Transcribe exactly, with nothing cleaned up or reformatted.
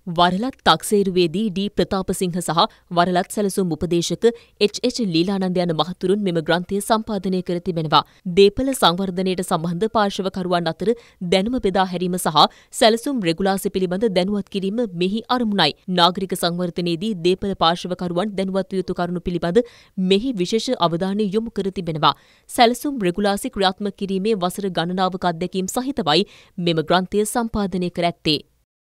වරලත් තක්සේරුවේදී ඩී ප්‍රතාපසිංහ සහ වරලත් සැලසුම් උපදේශක එච් එච් ලීලානන්ද යන මහතුරුන් මෙම ග්‍රන්ථය සම්පාදනය කර තිබෙනවා. දේපළ සංවර්ධනයට සම්බන්ධ පාර්ශවකරුවන් අතර දැනුම බෙදා හැරීම සහ සැලසුම් රෙගුලාසි පිළිබඳ දැනුවත් කිරීම මෙහි අරමුණයි. නාගරික සංවර්ධනයේදී දේපළ පාර්ශවකරුවන් දැනුවත් විය යුතු කරුණු පිළිබඳ මෙහි විශේෂ අවධානය යොමු කර තිබෙනවා. සැලසුම් රෙගුලාසි ක්‍රියාත්මක කිරීමේ වසර ගණනාවක අත්දැකීම් සහිතවයි මෙම ග්‍රන්ථය සම්පාදනය කර ඇත්තේ.